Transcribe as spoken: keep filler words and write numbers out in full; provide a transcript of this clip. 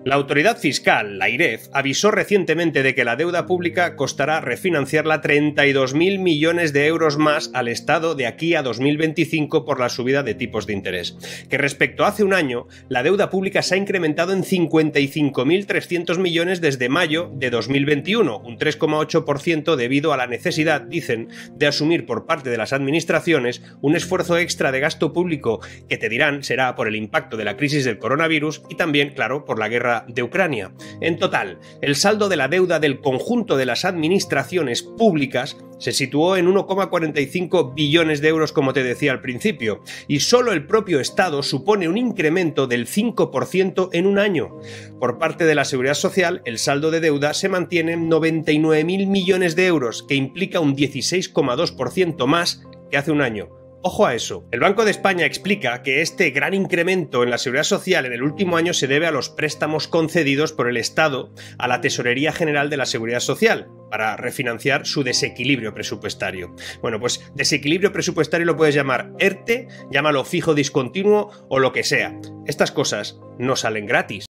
La autoridad fiscal, la AIREF, avisó recientemente de que la deuda pública costará refinanciarla treinta y dos mil millones de euros más al Estado de aquí a dos mil veinticinco por la subida de tipos de interés. Que respecto a hace un año, la deuda pública se ha incrementado en cincuenta y cinco mil trescientos millones desde mayo de dos mil veintiuno, un tres coma ocho por ciento debido a la necesidad, dicen, de asumir por parte de las administraciones un esfuerzo extra de gasto público que, te dirán, será por el impacto de la crisis del coronavirus y también, claro, por la guerra de Ucrania. En total, el saldo de la deuda del conjunto de las administraciones públicas se situó en uno coma cuarenta y cinco billones de euros, como te decía al principio, y solo el propio Estado supone un incremento del cinco por ciento en un año. Por parte de la Seguridad Social, el saldo de deuda se mantiene en noventa y nueve mil millones de euros, que implica un dieciséis coma dos por ciento más que hace un año. Ojo a eso. El Banco de España explica que este gran incremento en la Seguridad Social en el último año se debe a los préstamos concedidos por el Estado a la Tesorería General de la Seguridad Social para refinanciar su desequilibrio presupuestario. Bueno, pues desequilibrio presupuestario lo puedes llamar ERTE, llámalo fijo discontinuo o lo que sea. Estas cosas no salen gratis.